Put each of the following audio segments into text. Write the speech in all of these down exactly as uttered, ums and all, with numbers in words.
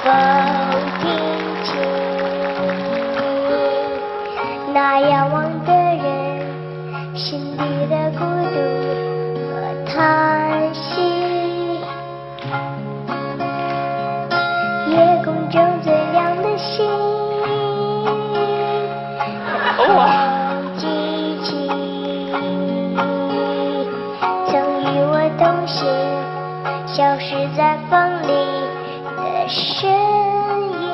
否听清那仰望的人心底的孤独和叹息？夜空中最亮的星，风记起曾与我同行，消失在风里的身影。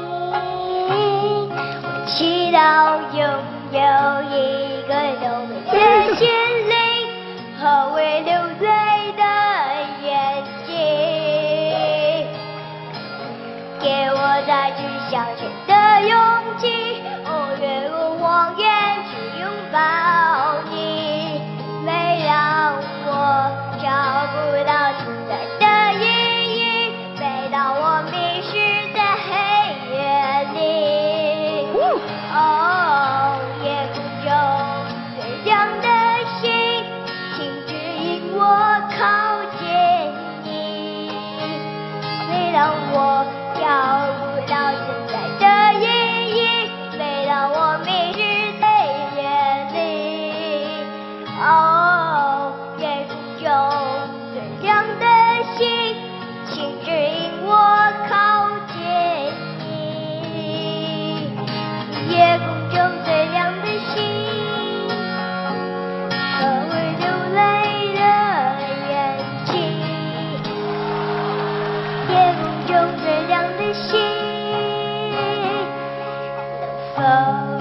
我祈祷拥有一个透明的心灵和会流泪的眼睛，给我再去向前的勇气。哦，越过谎言去拥抱你，没让我找不到存在的意义，每当我迷失在黑夜里。哦，夜空中最亮的星，请指引我靠近你，每当我找不到存在的意义，每当我迷失在黑夜里。哦，夜空中最亮的星，请指引我靠近你，夜空中最亮的星和会流泪的眼睛，夜空中最亮的星能否